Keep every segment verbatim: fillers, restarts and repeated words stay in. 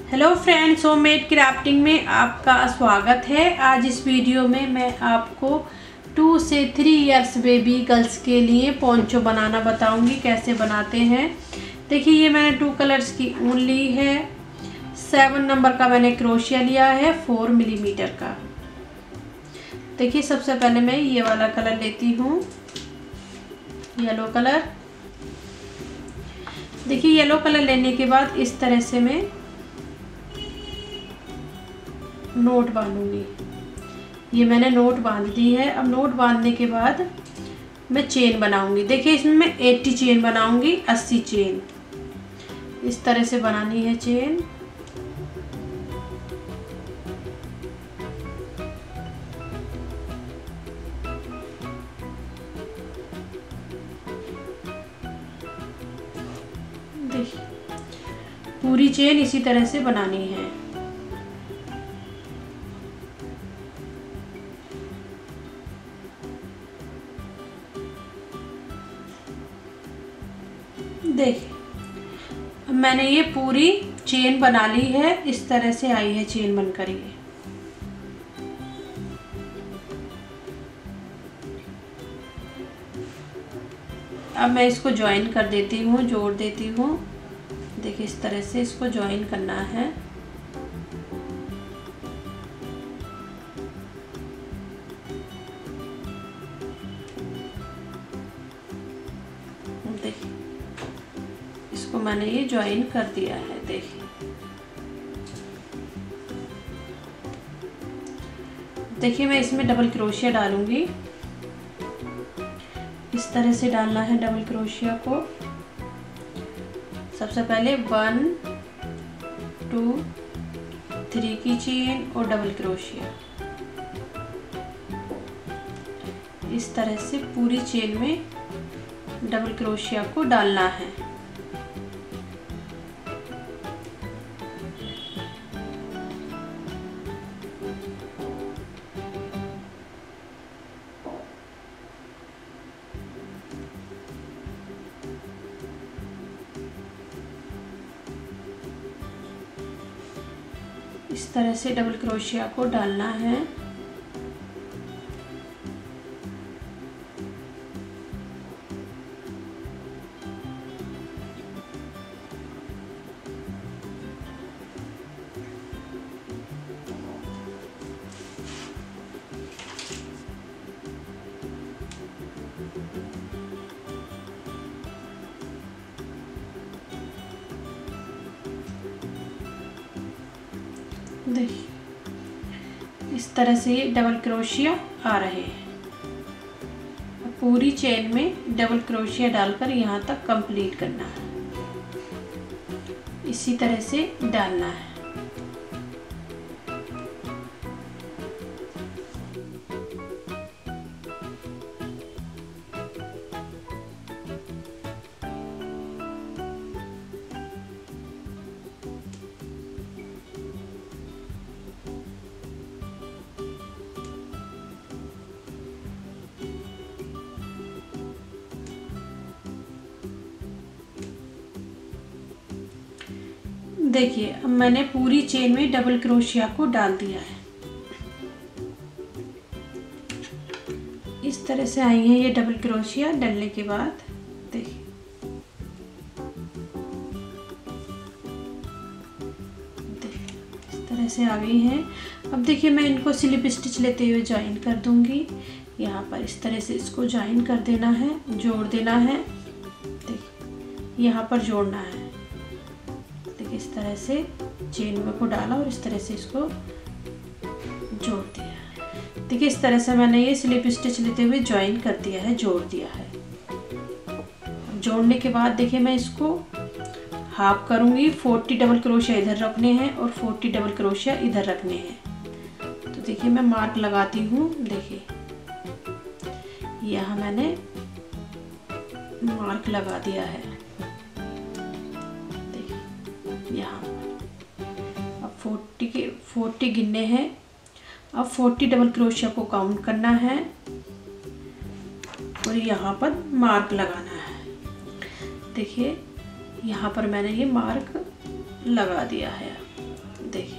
Hello friends, homemade crafting में आपका स्वागत है। आज इस वीडियो में मैं आपको टू से थ्री इयर्स बेबी गर्ल्स के लिए पोंचो बनाना बताऊंगी कैसे बनाते हैं। देखिए, ये मैंने टू कलर्स की ऊन ली है, सेवन नंबर का मैंने क्रोशिया लिया है, फोर मिलीमीटर का। देखिए, सबसे पहले मैं ये वाला कलर लेती हूँ, येलो कलर। देखिए, येलो कलर लेने के बाद इस तरह से मैं नोट बांधूंगी। ये मैंने नोट बांध दी है। अब नोट बांधने के बाद मैं चेन बनाऊंगी। देखिए, इसमें मैं अस्सी चेन बनाऊंगी, अस्सी चेन इस तरह से बनानी है चेन। देखिए, पूरी चेन इसी तरह से बनानी है। देखिए, अब मैंने ये पूरी चेन बना ली है। इस तरह से आई है चेन बनकर ये। अब मैं इसको ज्वाइन कर देती हूँ, जोड़ देती हूँ। देखिए, इस तरह से इसको ज्वाइन करना है। देखिए, इसको मैंने ये ज्वाइन कर दिया है। देखिए, देखिए मैं इसमें डबल क्रोशिया डालूंगी। इस तरह से डालना है डबल क्रोशिया को। सबसे पहले वन टू थ्री की चेन और डबल क्रोशिया। इस तरह से पूरी चेन में डबल क्रोशिया को डालना है। इस तरह से डबल क्रोशिया को डालना है। देखिए, इस तरह से डबल क्रोशिया आ रहे हैं। पूरी चेन में डबल क्रोशिया डालकर यहाँ तक कंप्लीट करना है। इसी तरह से डालना है। देखिए, अब मैंने पूरी चेन में डबल क्रोशिया को डाल दिया है। इस तरह से आई है ये डबल क्रोशिया डालने के बाद। देखिए, इस तरह से आ गई हैं। अब देखिए, मैं इनको स्लिप स्टिच लेते हुए ज्वाइन कर दूंगी। यहाँ पर इस तरह से इसको ज्वाइन कर देना है, जोड़ देना है। देखिए, यहाँ पर जोड़ना है। इस तरह से चेन में को डाला और इस तरह से इसको जोड़ दिया। देखिए, इस तरह से मैंने ये स्लिप स्टिच लेते हुए ज्वाइन कर दिया है, जोड़ दिया है। जोड़ने के बाद देखिए, मैं इसको हाफ करूंगी। फोर्टी डबल क्रोशिया इधर रखने हैं और फोर्टी डबल क्रोशिया इधर रखने हैं। तो देखिए, मैं मार्क लगाती हूँ। देखिए, यहाँ मैंने मार्क लगा दिया है यहाँ। अब फोर्टी के फोर्टी गिनने हैं। अब फोर्टी डबल क्रोशिया को काउंट करना है और यहाँ पर मार्क लगाना है। देखिए, यहाँ पर मैंने ये मार्क लगा दिया है। देखिए,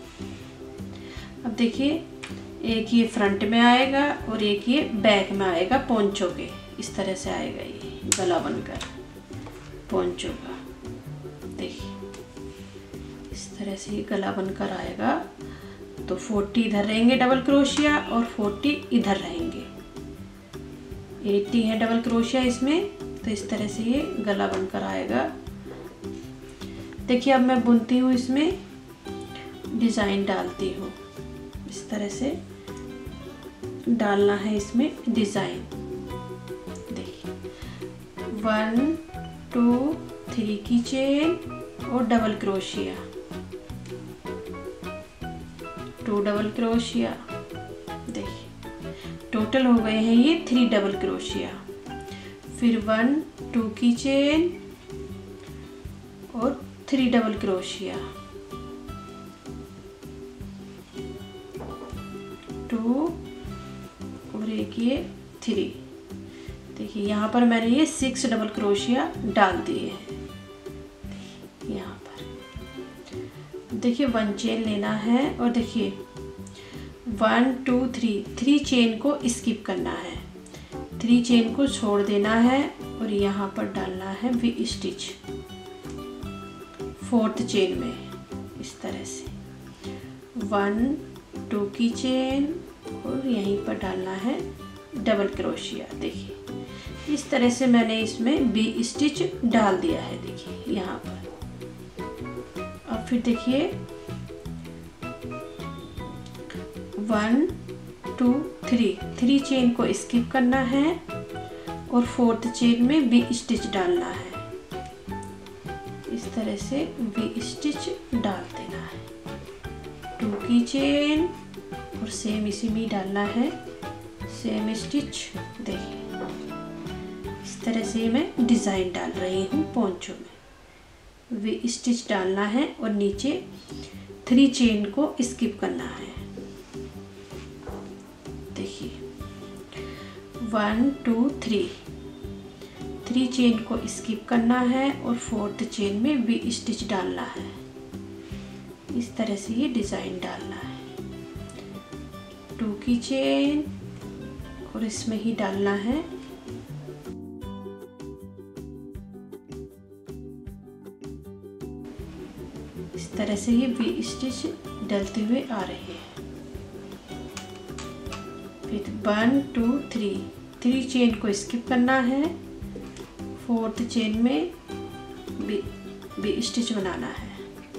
अब देखिए एक ये फ्रंट में आएगा और एक ये बैक में आएगा पोंचो के। इस तरह से आएगा ये गला बनकर पोंचो का। देखिए इस तरह से ये गला बनकर आएगा। तो फोर्टी इधर रहेंगे डबल क्रोशिया और फोर्टी इधर रहेंगे। एट्टी है डबल क्रोशिया इसमें। तो इस तरह से ये गला बनकर आएगा। देखिए अब मैं बुनती हूँ, इसमें डिज़ाइन डालती हूँ। इस तरह से डालना है इसमें डिज़ाइन। देखिए वन टू थ्री की चेन और डबल क्रोशिया, टू डबल क्रोशिया। देखिए टोटल हो गए हैं ये थ्री डबल क्रोशिया। फिर वन टू की चेन और थ्री डबल क्रोशिया, टू और एक ये थ्री। देखिए यहाँ पर मैंने ये सिक्स डबल क्रोशिया डाल दिए हैं। यहाँ पर देखिए वन चेन लेना है और देखिए one two three, three chain को स्किप करना है, थ्री चेन को छोड़ देना है और यहाँ पर डालना है वी स्टिच फोर्थ चेन में। इस तरह से वन टू की चेन और यहीं पर डालना है डबल क्रोशिया। देखिए इस तरह से मैंने इसमें वी स्टिच डाल दिया है। देखिए यहाँ पर अब फिर देखिए one two three, three chain को स्किप करना है और फोर्थ चेन में वी स्टिच डालना है। इस तरह से वी स्टिच डाल देना है। टू की चेन और सेम इसी में डालना है सेम स्टिच। देखिए इस तरह से मैं डिज़ाइन डाल रही हूँ पोंचो में। वी स्टिच डालना है और नीचे थ्री चेन को स्किप करना है। देखिए one two three, three chain को स्किप करना है और फोर्थ चेन में वी स्टिच डालना है। इस तरह से ये डिज़ाइन डालना है। टू की चेन और इसमें ही डालना है इस तरह से ये वी स्टिच डलते हुए आ रहे हैं। फिर one two three, three chain को स्किप करना है, फोर्थ चेन में वी वी स्टिच बनाना है।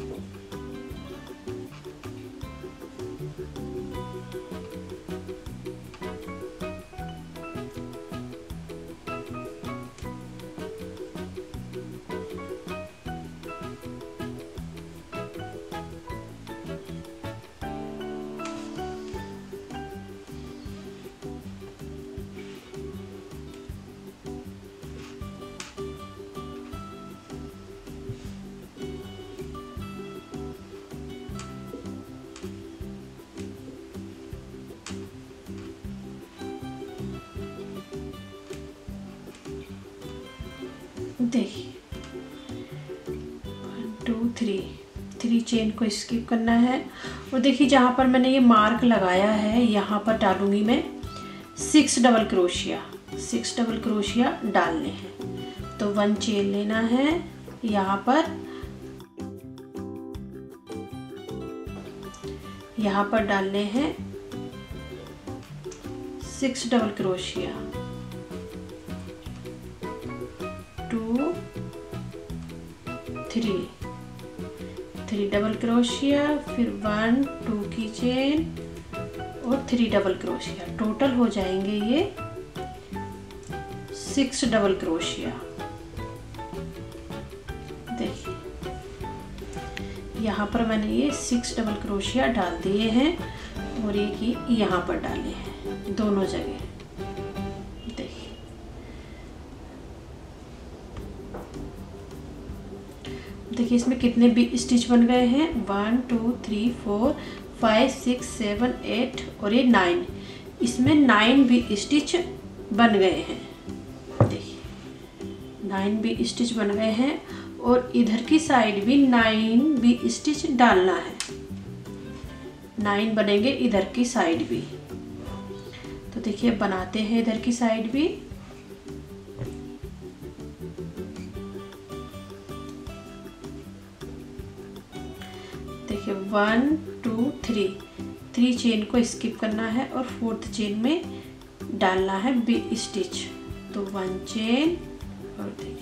देखिए one two three, three chain को स्किप करना है और देखिए जहाँ पर मैंने ये मार्क लगाया है यहाँ पर डालूंगी मैं सिक्स डबल क्रोशिया। सिक्स डबल क्रोशिया डालने हैं। तो वन चेन लेना है, यहाँ पर यहाँ पर डालने हैं सिक्स डबल क्रोशिया, टू थ्री, थ्री डबल क्रोशिया, फिर वन टू की चेन और थ्री डबल क्रोशिया। टोटल हो जाएंगे ये सिक्स डबल क्रोशिया। देखिए यहाँ पर मैंने ये सिक्स डबल क्रोशिया डाल दिए हैं और एक ही यहाँ पर डाले हैं दोनों जगह। देखिए देखिए इसमें कितने भी स्टिच बन गए हैं, one two three four five six seven eight और ये नाइन। इसमें नाइन भी स्टिच बन गए हैं। देखिए नाइन भी स्टिच बन गए हैं और इधर की साइड भी नाइन भी स्टिच डालना है। नाइन बनेंगे इधर की साइड भी। तो देखिए बनाते हैं इधर की साइड भी। देखिए one two three, three chain को स्किप करना है और फोर्थ चेन में डालना है वी स्टिच। तो वन चेन और देखिए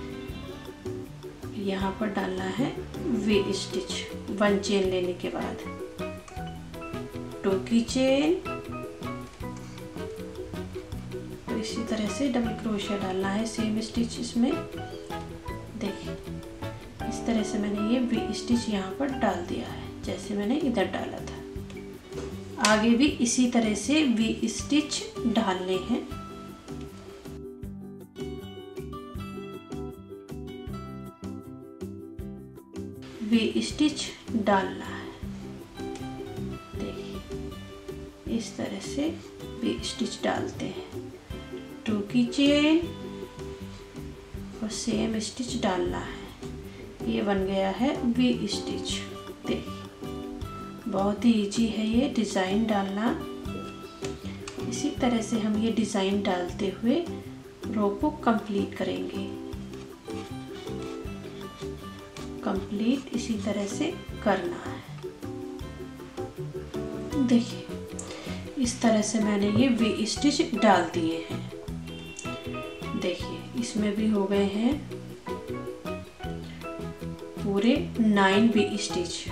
यहाँ पर डालना है वी स्टिच वन चेन लेने के बाद, टू की चेन और इसी तरह से डबल क्रोशिया डालना है सेम स्टिच इसमें। देखिए इस तरह से मैंने ये वी स्टिच यहाँ पर डाल दिया है जैसे मैंने इधर डाला था। आगे भी इसी तरह से वी स्टिच डालने हैं। वी स्टिच डालना है। देखिए इस तरह से वी स्टिच डालते हैं, टू की चेन और सेम स्टिच डालना है। ये बन गया है वी स्टिच। देखिए बहुत ही इजी है ये डिज़ाइन डालना। इसी तरह से हम ये डिज़ाइन डालते हुए रो को कंप्लीट करेंगे। कंप्लीट इसी तरह से करना है। देखिए इस तरह से मैंने ये वी स्टिच डाल दिए हैं। देखिए इसमें भी हो गए हैं पूरे नाइन वी स्टिच।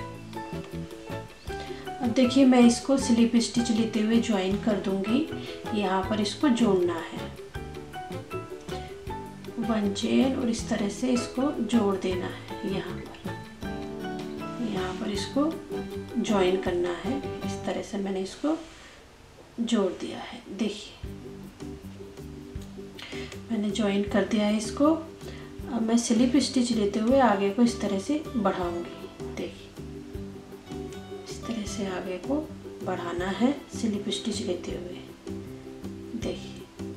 अब देखिए मैं इसको स्लिप स्टिच लेते हुए ज्वाइन कर दूंगी। यहाँ पर इसको जोड़ना है वन चेन और इस तरह से इसको जोड़ देना है। यहाँ पर यहाँ पर इसको ज्वाइन करना है। इस तरह से मैंने इसको जोड़ दिया है। देखिए मैंने ज्वाइन कर दिया है इसको। अब मैं स्लिप स्टिच लेते हुए आगे को इस तरह से बढ़ाऊंगी। देखिए इस तरह से आगे को बढ़ाना है स्लिप स्टिच लेते हुए। देखिए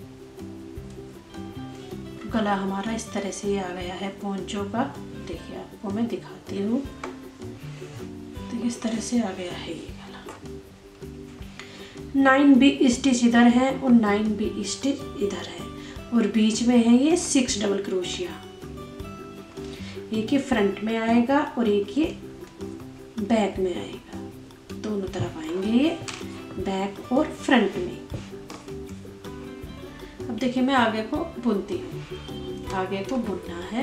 गला हमारा इस तरह से ही आ गया है पोंचो का। देखिए आपको मैं दिखाती हूँ। तो इस तरह से आ गया है ये गला। नाइन बी स्टिच इधर है और नाइन बी स्टिच इधर है और बीच में है ये सिक्स डबल क्रोशिया। एक ये फ्रंट में आएगा और एक ये बैक में आएगा। दोनों तरफ आएंगे ये बैक और फ्रंट में। अब देखिए मैं आगे को बुनती हूँ। आगे को बुनना है।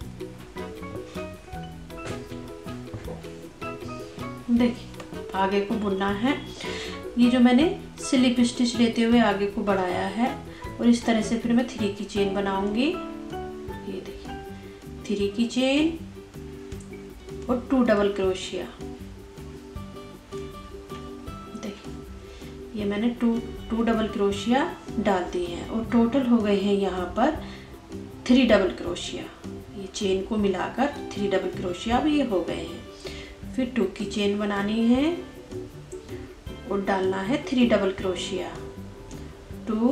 देखिए आगे को बुनना है। ये जो मैंने स्लिप स्टिच लेते हुए आगे को बढ़ाया है और इस तरह से फिर मैं थ्री की चेन बनाऊंगी। ये देखिए थ्री की चेन और टू डबल क्रोशिया। देखिए ये मैंने टू टू डबल क्रोशिया डाल दी है और टोटल हो गए हैं यहाँ पर थ्री डबल क्रोशिया। ये चेन को मिलाकर थ्री डबल क्रोशिया भी ये हो गए हैं। फिर टू की चेन बनानी है और डालना है थ्री डबल क्रोशिया, टू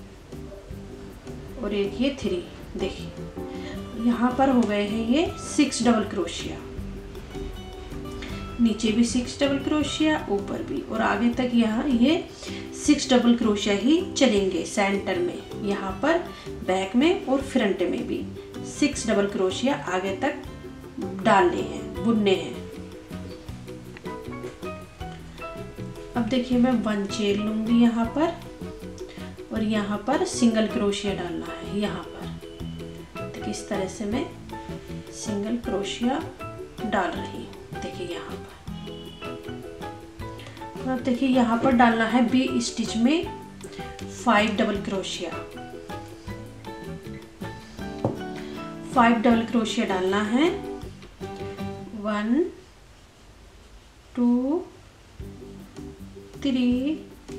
और एक ये थ्री। देखिए यहाँ पर हो गए हैं ये सिक्स डबल क्रोशिया। नीचे भी सिक्स डबल क्रोशिया, ऊपर भी, और आगे तक यहाँ ये सिक्स डबल क्रोशिया ही चलेंगे। सेंटर में यहाँ पर बैक में और फ्रंट में भी सिक्स डबल क्रोशिया आगे तक डालने हैं, बुनने हैं। अब देखिए मैं वन चेन लूंगी यहाँ पर और यहाँ पर सिंगल क्रोशिया डालना है। यहाँ पर देखिए इस तरह से मैं सिंगल क्रोशिया डाल रही हूँ। देखिए यहाँ पर अब देखिए यहाँ पर डालना है बी स्टिच में फाइव डबल क्रोशिया। फाइव डबल क्रोशिया डालना है। वन टू थ्री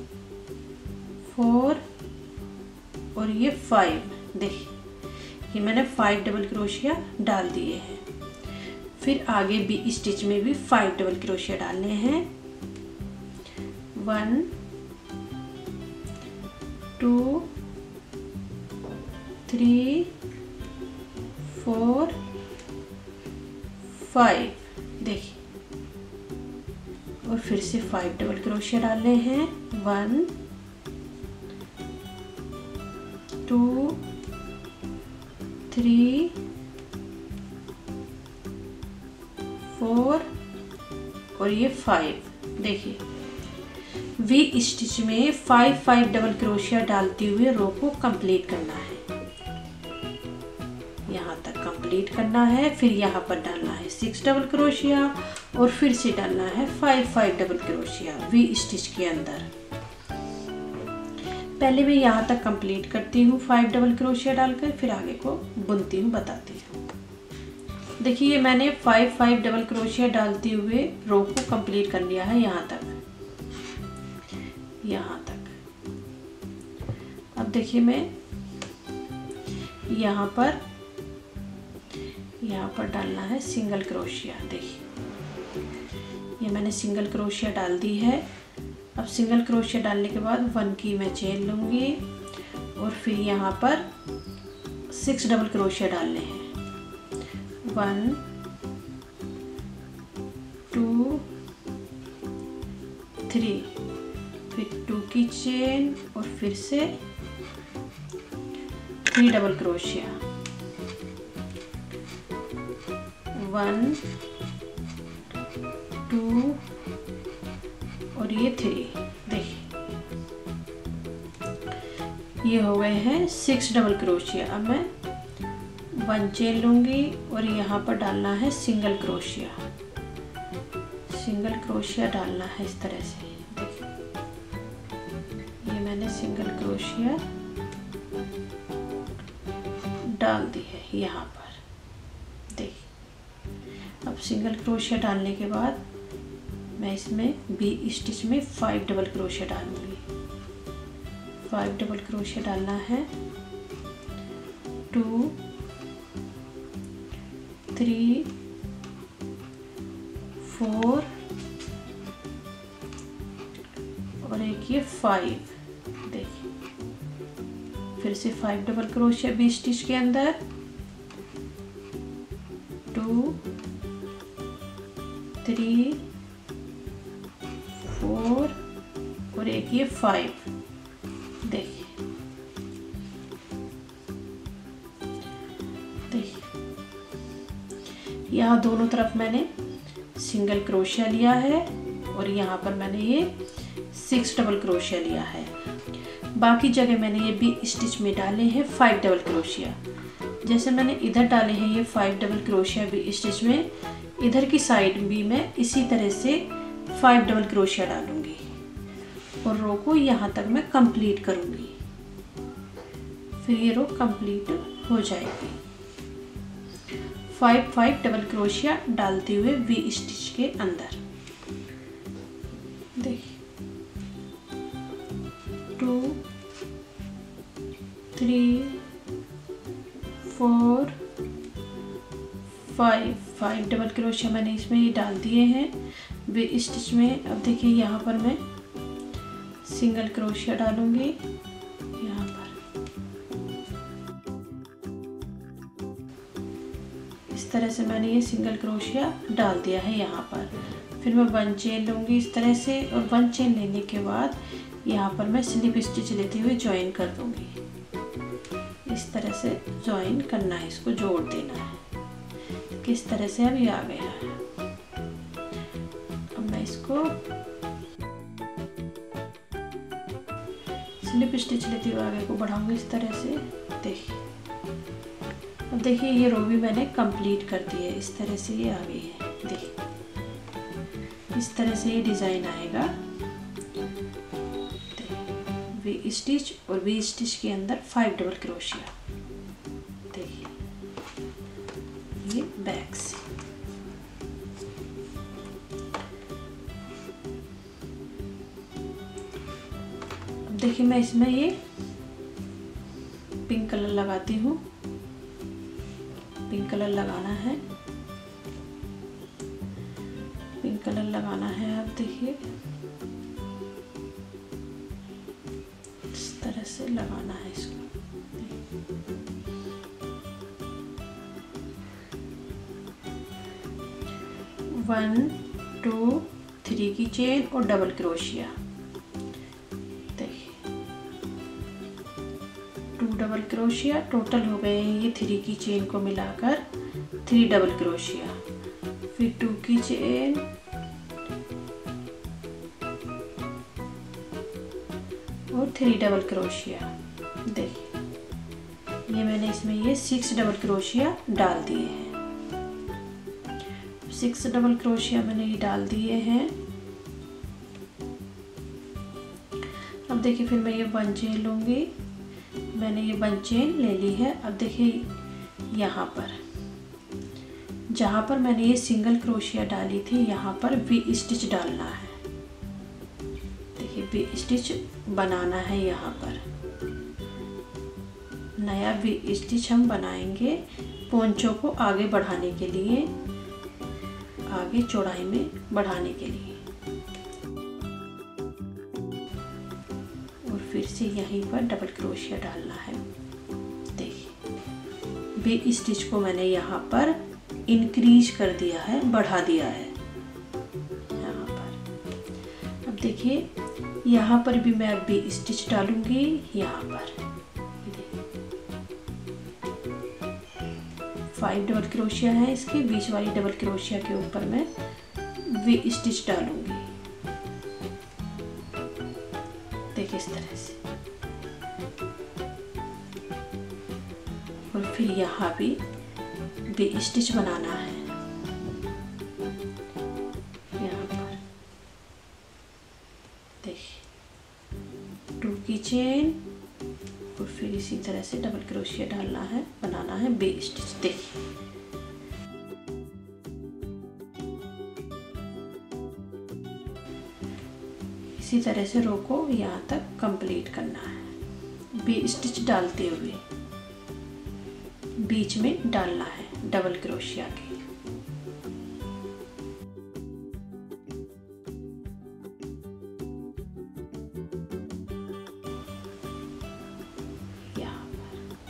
फोर और ये फाइव। देखिए ये मैंने फाइव डबल क्रोशिया डाल दिए हैं। फिर आगे बी स्टिच में भी फाइव डबल क्रोशिया डालने हैं। One two three four five. देखिए और फिर से फाइव डबल क्रोशिया डालने हैं। वन, टू, थ्री, फोर और ये फाइव। देखिए वी स्टिच में फाइव फाइव डबल क्रोशिया डालते हुए रो को कंप्लीट करना है। यहाँ तक कंप्लीट करना है, फिर यहाँ पर डालना है सिक्स डबल क्रोशिया और फिर से डालना है फाइव फाइव डबल क्रोशिया वी स्टिच के अंदर। पहले मैं यहाँ तक कंप्लीट करती हूँ फाइव डबल क्रोशिया डालकर, फिर आगे को बुनती हूँ, बताती हूँ। देखिए मैंने फाइव फाइव डबल क्रोशिया डालते हुए रो को कंप्लीट कर लिया है यहाँ तक, यहाँ तक। अब देखिए मैं यहाँ पर यहाँ पर डालना है सिंगल क्रोशिया। देखिए ये मैंने सिंगल क्रोशिया डाल दी है। अब सिंगल क्रोशिया डालने के बाद वन की मैं चेन लूँगी और फिर यहाँ पर सिक्स डबल क्रोशिया डालने हैं। वन, टू, थ्री, फिर टू की चेन और फिर से थ्री डबल क्रोशिया। वन, टू और ये थ्री। देखिए ये हो गए हैं सिक्स डबल क्रोशिया। अब मैं वन चेन लूँगी और यहाँ पर डालना है सिंगल क्रोशिया। सिंगल क्रोशिया डालना है इस तरह से। देखिए ये मैंने सिंगल क्रोशिया डाल दी है यहाँ पर। देखिए अब सिंगल क्रोशिया डालने के बाद मैं इसमें बी स्टिच में फाइव डबल क्रोशिया डालूँगी। फाइव डबल क्रोशिया डालना है। टू, थ्री, फोर और एक ये फाइव। देखिए फिर से फाइव डबल क्रोशिया बी स्टिच के अंदर। टू, थ्री, फोर और एक ये फाइव। देखिए देखिए यहाँ दोनों तरफ मैंने सिंगल क्रोशिया लिया है और यहाँ पर मैंने ये सिक्स डबल क्रोशिया लिया है। बाकी जगह मैंने ये बी स्टिच में डाले हैं फाइव डबल क्रोशिया। जैसे मैंने इधर डाले हैं ये फाइव डबल क्रोशिया बी स्टिच में, इधर की साइड भी मैं इसी तरह से फाइव डबल क्रोशिया डालूंगी और रो को यहाँ तक मैं कंप्लीट करूँगी। फिर ये रो कंप्लीट हो जाएगी। फाइव फाइव डबल क्रोशिया डालते हुए वी स्टिच के अंदर। देखिए two, three, four, five five double क्रोशिया मैंने इसमें ये डाल दिए हैं वी स्टिच में। अब देखिए यहाँ पर मैं सिंगल क्रोशिया डालूंगी यहाँ पर। इस तरह से मैंने ये सिंगल क्रोशिया डाल दिया है यहाँ पर। फिर मैं वन चेन लूँगी इस तरह से और वन चेन लेने के बाद यहाँ पर मैं स्लिप स्टिच लेते हुए ज्वाइन कर दूँगी। इस तरह से ज्वाइन करना है, इसको जोड़ देना है। किस तरह से अब ये आ गया है। अब मैं इसको स्लिप स्टिच लेते हुए आगे को बढ़ाऊंगी इस तरह से। देखिए अब देखिए ये रो भी मैंने कंप्लीट कर दी है। इस तरह से ये आ गई है। देखिए इस तरह से ये डिज़ाइन आएगा। वी स्टिच और वी स्टिच के अंदर फाइव डबल क्रोशिया। देखिए ये बैक से। अब देखिए मैं इसमें ये पिंक कलर लगाती हूँ। पिंक कलर लगाना है, पिंक कलर लगाना है। अब देखिए इस तरह से लगाना है इसको। वन, टू, थ्री की चेन और डबल क्रोशिया। देखिए टू डबल क्रोशिया, टोटल हो गए हैं ये थ्री की चेन को मिलाकर थ्री डबल क्रोशिया। फिर टू की चेन और थ्री डबल क्रोशिया। देखिए ये मैंने इसमें ये सिक्स डबल क्रोशिया डाल दिए हैं। सिक्स डबल क्रोशिया मैंने ये डाल दिए हैं। अब देखिए फिर मैं ये वन चेन लूँगी। मैंने ये वन चेन ले ली है। अब देखिए यहाँ पर जहाँ पर मैंने ये सिंगल क्रोशिया डाली थी यहाँ पर वी स्टिच डालना है। देखिए वी स्टिच बनाना है। यहाँ पर नया वी स्टिच हम बनाएंगे पोंचो को आगे बढ़ाने के लिए, आगे चौड़ाई में बढ़ाने के लिए। और फिर से यहीं पर डबल क्रोशिया डालना है। देखिए वी स्टिच को मैंने यहाँ पर इंक्रीज कर दिया है, बढ़ा दिया है यहाँ पर। अब देखिए यहाँ पर भी मैं वी स्टिच डालूंगी। यहाँ पर फाइव डबल क्रोशिया है, इसके बीच वाली डबल क्रोशिया के ऊपर मैं वी स्टिच डालूंगी। देखिए इस तरह से। और फिर यहाँ भी वी स्टिच बनाना है यहाँ पर। देखिए टू की चेन और फिर इसी तरह से डबल क्रोशिया डालना है, बनाना है वी स्टिच। देखिए इसी तरह से रो को यहाँ तक कंप्लीट करना है। वी स्टिच डालते हुए बीच में डालना है डबल क्रोशिया के। यहाँ पर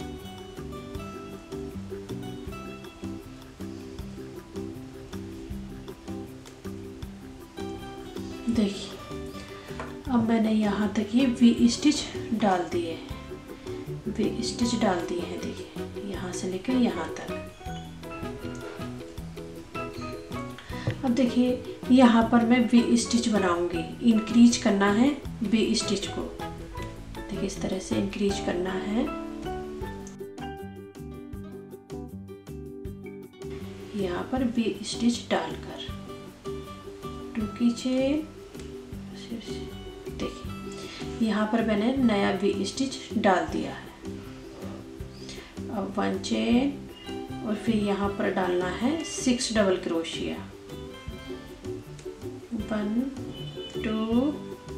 देखिए अब मैंने यहाँ तक ये वी स्टिच डाल दिए हैं। वी स्टिच डाल दिए हैं। देखिए यहाँ से लेकर यहाँ तक। अब देखिए यहाँ पर मैं वी स्टिच बनाऊंगी। इंक्रीज करना है वी स्टिच को। देखिए इस तरह से इंक्रीज करना है। यहाँ पर वी स्टिच डालकर टू की चेन। देखिए यहाँ पर मैंने नया वी स्टिच डाल दिया है। अब वन चेन और फिर यहाँ पर डालना है सिक्स डबल क्रोशिया। वन टू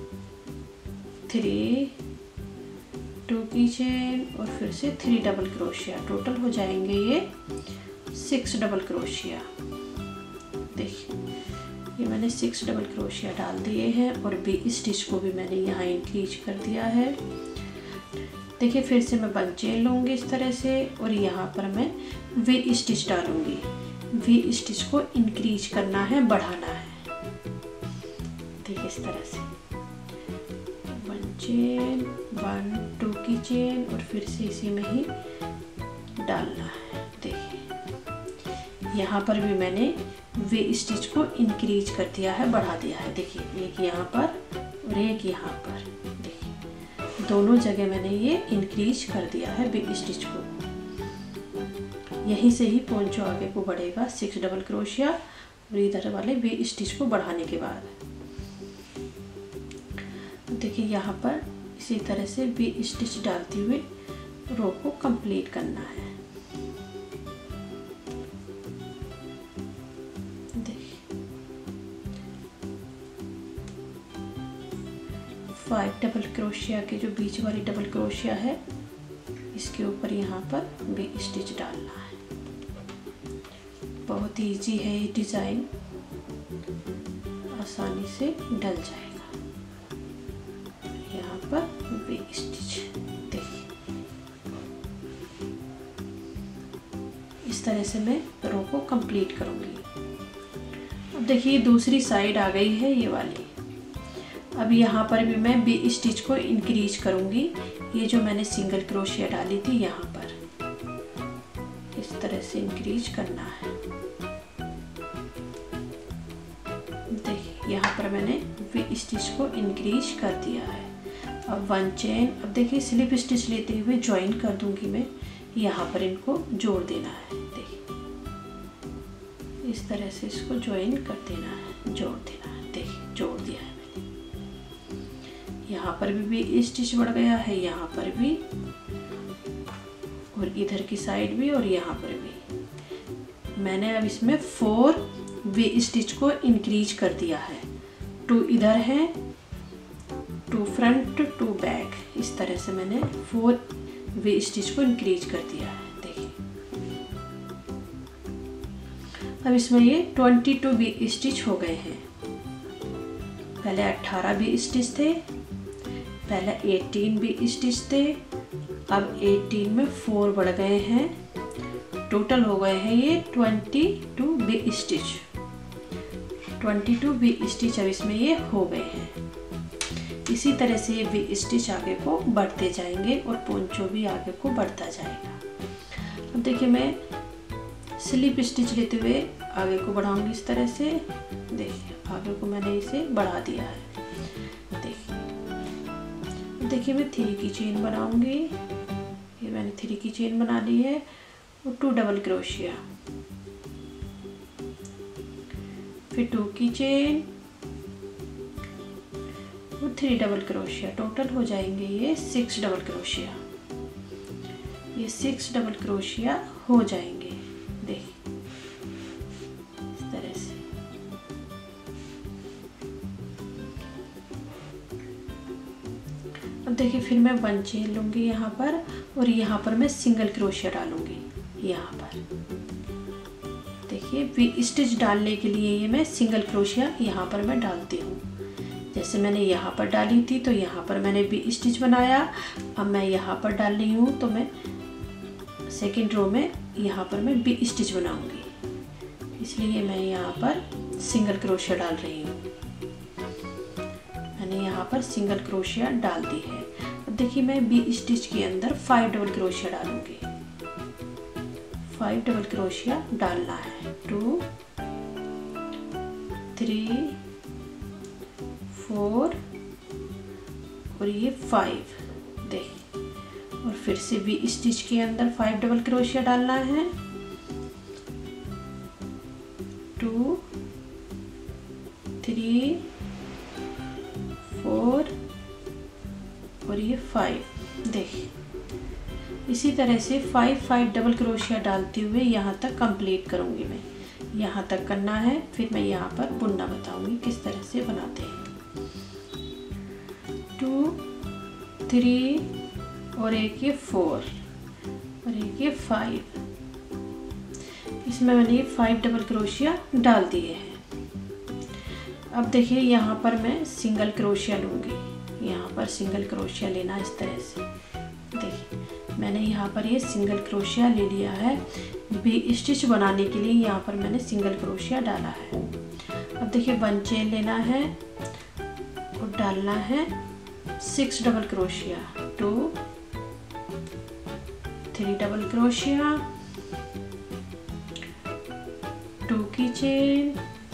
थ्री, टू की चेन और फिर से थ्री डबल क्रोशिया। टोटल हो जाएंगे ये सिक्स डबल क्रोशिया। देखिए ये मैंने सिक्स डबल क्रोशिया डाल दिए हैं और वी स्टिच को भी मैंने यहाँ इंक्रीज कर दिया है। देखिए फिर से मैं वन चेन लूँगी इस तरह से और यहाँ पर मैं वी स्टिच डालूँगी। वी स्टिच को इंक्रीज करना है, बढ़ाना है। देखिए इस तरह से वन चेन, वन टू की चेन और फिर से इसी में ही डालना है। देखिए यहाँ पर भी मैंने वी स्टिच को इंक्रीज कर दिया है, बढ़ा दिया है। देखिए एक यहाँ पर और एक यहाँ पर। देखिए दोनों जगह मैंने ये इंक्रीज कर दिया है वी स्टिच को। यहीं से ही पोंचो आगे को बढ़ेगा सिक्स डबल क्रोशिया और इधर वाले वी स्टिच को बढ़ाने के बाद। देखिए यहाँ पर इसी तरह से वी स्टिच डालते हुए रो को कंप्लीट करना है। फाइव डबल क्रोशिया के जो बीच वाली डबल क्रोशिया है इसके ऊपर यहाँ पर वी स्टिच डालना है। बहुत ही इजी है ये डिज़ाइन, आसानी से डल जाएगा। यहाँ पर वी स्टिच। देखिए इस तरह से मैं रो को कंप्लीट करूँगी। अब देखिए दूसरी साइड आ गई है ये वाली। अब यहाँ पर भी मैं बी स्टिच को इंक्रीज करूँगी। ये जो मैंने सिंगल क्रोशिया डाली थी यहाँ पर इस तरह से इंक्रीज करना है। देखिए यहाँ पर मैंने बी स्टिच को इंक्रीज कर दिया है। अब वन चेन, अब देखिए स्लिप स्टिच लेते हुए ज्वाइन कर दूंगी मैं। यहाँ पर इनको जोड़ देना है। देखिए इस तरह से इसको ज्वाइन कर देना है, जोड़ देना है। देखिए जोड़ दिया है मैंने। यहाँ पर भी भी स्टिच बढ़ गया है, यहाँ पर भी और इधर की साइड भी और यहाँ पर भी। मैंने अब इसमें फोर वी स्टिच को इंक्रीज कर दिया है। टू इधर है, टू फ्रंट, टू बैक, इस तरह से मैंने फोर वी स्टिच को इंक्रीज कर दिया है। देखिए अब इसमें ये ट्वेंटी टू वी स्टिच हो गए हैं। पहले अट्ठारह वी स्टिच थे, पहले अठारह वी स्टिच थे, अब अठारह में फोर बढ़ गए हैं। टोटल हो गए हैं ये twenty two V stitch. Twenty two V stitch अब इसमें ये हो गए हैं। इसी तरह से ये वी स्टिच आगे को बढ़ते जाएंगे और पोंचो भी आगे को बढ़ता जाएगा। अब देखिए मैं स्लिप स्टिच लेते हुए आगे को बढ़ाऊंगी इस तरह से। देखिए आगे को मैंने इसे बढ़ा दिया है। देखिए देखिए मैं थ्री की चेन बनाऊंगी। ये मैंने थ्री की चेन बना ली है और टू डबल क्रोशिया, फिर टू की चेन और थ्री डबल क्रोशिया। टोटल हो जाएंगे ये सिक्स डबल क्रोशिया। ये सिक्स डबल क्रोशिया हो जाएंगे। देखिए इस तरह से। अब देखिए फिर मैं वन चेन लूंगी यहाँ पर और यहाँ पर मैं सिंगल क्रोशिया डालूंगी। यहाँ पर देखिए वी स्टिच डालने के लिए ये मैं सिंगल क्रोशिया यहाँ पर मैं डालती हूँ। जैसे मैंने यहाँ पर डाली थी तो यहाँ पर मैंने वी स्टिच बनाया। अब मैं यहाँ पर डाल रही हूँ तो मैं सेकेंड रो में यहाँ पर मैं वी स्टिच बनाऊंगी, इसलिए मैं यहाँ पर सिंगल क्रोशिया डाल रही हूँ। मैंने यहाँ पर सिंगल क्रोशिया डाल दी है। अब देखिए मैं वी स्टिच के अंदर फाइव डबल क्रोशिया डालूंगी। फाइव डबल क्रोशिया डालना है। टू, थ्री, फोर और ये फाइव। देखिए और फिर से वी स्टिच के अंदर फाइव डबल क्रोशिया डालना है। टू, थ्री, फोर और ये फाइव। देखिए इसी तरह से फाइव फाइव डबल क्रोशिया डालते हुए यहाँ तक कंप्लीट करूँगी मैं। यहाँ तक करना है, फिर मैं यहाँ पर बुनना बताऊँगी किस तरह से बनाते हैं। टू, थ्री और एक ये फोर और एक ये फाइव। इसमें मैंने ये फाइव डबल क्रोशिया डाल दिए हैं। अब देखिए यहाँ पर मैं सिंगल क्रोशिया लूँगी। यहाँ पर सिंगल क्रोशिया लेना इस तरह से। देखिए मैंने यहाँ पर ये सिंगल क्रोशिया ले लिया है। वी स्टिच बनाने के लिए यहाँ पर मैंने सिंगल क्रोशिया डाला है। अब देखिए वन चेन लेना है और डालना है सिक्स डबल क्रोशिया। टू, थ्री डबल क्रोशिया, टू की चेन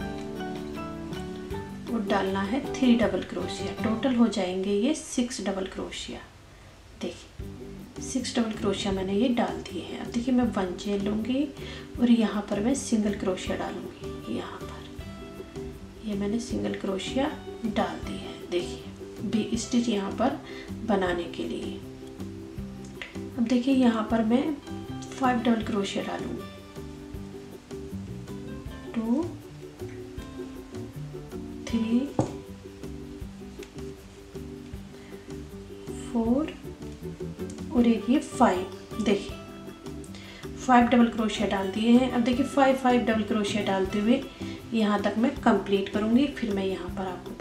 और डालना है थ्री डबल क्रोशिया। टोटल हो जाएंगे ये सिक्स डबल क्रोशिया। देखिए सिक्स डबल क्रोशिया मैंने ये डाल दिए हैं। अब देखिए मैं वन चेन लूँगी और यहाँ पर मैं सिंगल क्रोशिया डालूँगी। यहाँ पर ये मैंने सिंगल क्रोशिया डाल दी है। देखिए वी स्टिच यहाँ पर बनाने के लिए। अब देखिए यहाँ पर मैं फाइव डबल क्रोशिया डालूँगी। टू, थ्री, फोर और एक ये फाइव। देखिए फाइव डबल क्रोशिया डाल दिए हैं। अब देखिए फाइव फाइव डबल क्रोशिया डालते हुए यहाँ तक मैं कंप्लीट करूँगी, फिर मैं यहाँ पर आपको